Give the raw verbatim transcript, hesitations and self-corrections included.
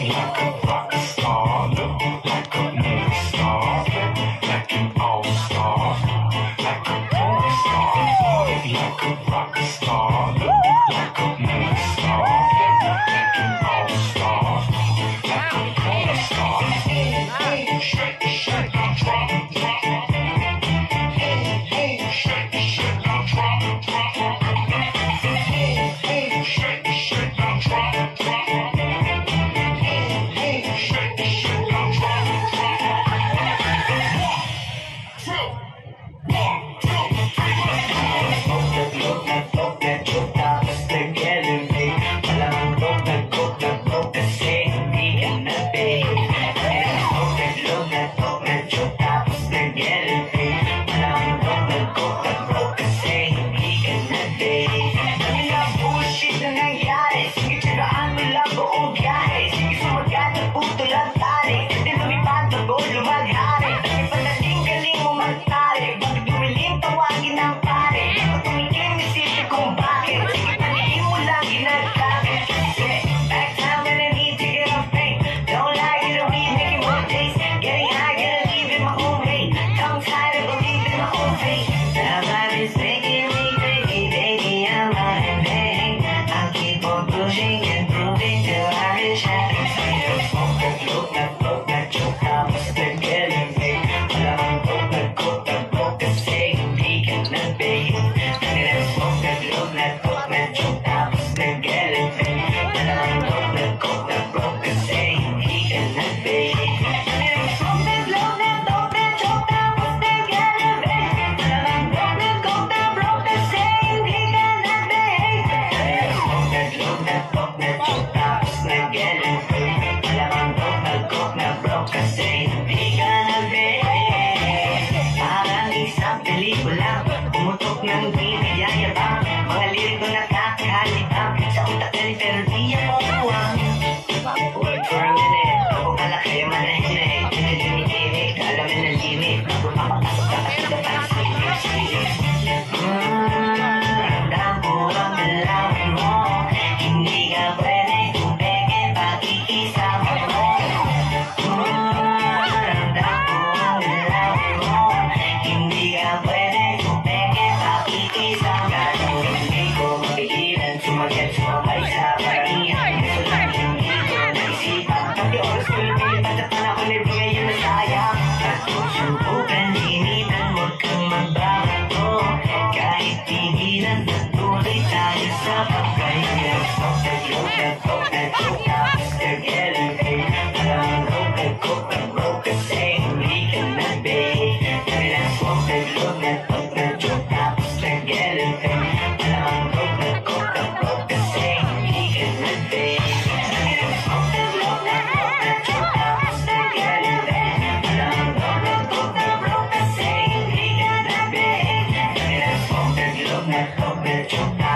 like a rock star, look like a movie star, like an all-star, like a porn star, like a rock star, look like a movie star, like an all-star, like a porn star. Shake, shake, now drop, drop. Shake, shake, now drop, drop. Shake, shake, now drop, drop. Shake, shake, now drop, drop. One, two, one, two, three, let's go. Smoke that, smoke that, smoke that, choke that, let's get it, babe. Malamang smoke that, smoke that, smoke that, say hindi ka na, babe. Smoke that, smoke that, smoke that, choke that, let's get it, babe. Malamang smoke that, smoke that, smoke that, say hindi ka na, babe. Dami na bullshit na nangyari. Sige, tirahan mo lang buong biyahe. Sige, sumagat na puto lang tari. Di lumipad na gold, lumaghari. Dami pa na galing mo magtari. Bakit dumilim, tawagin ng pare. Pag tumikim, isipin kung bakit. Sige, panihin mo lang ginagkakit. Kasi back time when I need to get off pain. Don't like it, I'll be making more days. Getting high, gonna leave in my own way. Tongue tied, I believe in my own fate. That vibe is making me crazy, baby, I'm on a bang. I'll keep on pushing and proving till I reach heaven. Smoke that, smoke that, smoke that, choke that, let's get it, babe. Malamang smoke that, smoke that, smoke that, say hindi ka na, babe. Dami na smoke that, smoke that, smoke that, choke that, let's get it, babe. Malamang smoke that, smoke that, smoke that, say hindi ka na, babe. Dami na smoke that, smoke that, smoke that, choke that, let's get it, babe. Malamang smoke that, smoke that, smoke that, say hindi ka na, babe. Dami na smoke that, smoke that, smoke that, choke that, let's get it, babe. Malamang smoke that, smoke that, smoke that, say hindi ka na, babe. Parang isang pelikula, pumutok ng biniyayabang. Mga liriko nakakahalibang, sa utak na ni pero di ako buwang. Wait for a minute, ako pala kayo manahimik. Pinagimikinig, alam mo na limit. Bago mapapasok ka kasi dapat silip-silip. Hmm, ramdam ko ang dalawin mo. Hindi ka pwede kumpeke pag ikisama mo. Hmm, ramdam ko ang dalawin mo. Hindi ka pwede kumpeke pag ikisama mo. Hindi ko mapigilan, sumagat, sumabay sa paramihan. Gusto lang hindi ko naisipan. Pati oras ko lumilipad at panahon ay ngayon na sayang. At kung subukan, initan, huwag kang magbabago. Kahit pigilan, patuloy tayo sa pagkahinga. Smoke that, smoke that, smoke that, choke that, let's get it, babe. Malamang smoke that, smoke that, smoke that, say hindi ka na, babe. Dami na smoke that, smoke that, smoke that, choke that, let's get it, babe. Malamang smoke that, smoke that, smoke that, say hindi ka na, babe. Dami na smoke that, smoke that, smoke that, choke that, let's get it, babe. Malamang smoke that, smoke that, smoke that, say hindi ka na, babe. Dami na smoke that, smoke that, smoke that, choke that,